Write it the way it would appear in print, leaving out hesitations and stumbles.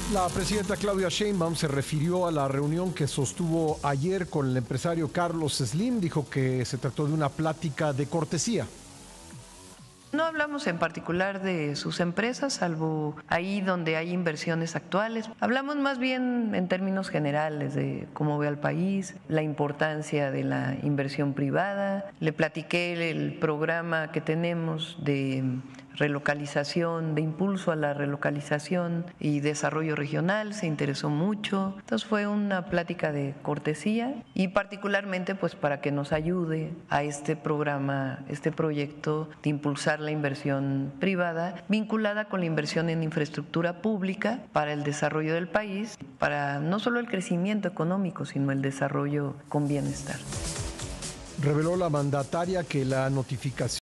La presidenta Claudia Sheinbaum se refirió a la reunión que sostuvo ayer con el empresario Carlos Slim. Dijo que se trató de una plática de cortesía. No hablamos en particular de sus empresas, salvo ahí donde hay inversiones actuales. Hablamos más bien en términos generales de cómo ve al país, la importancia de la inversión privada. Le platiqué el programa que tenemos de relocalización, de impulso a la relocalización y desarrollo regional, se interesó mucho. Entonces fue una plática de cortesía y particularmente pues para que nos ayude a este programa, este proyecto de impulsar la inversión privada vinculada con la inversión en infraestructura pública para el desarrollo del país, para no solo el crecimiento económico, sino el desarrollo con bienestar. Reveló la mandataria que la notificación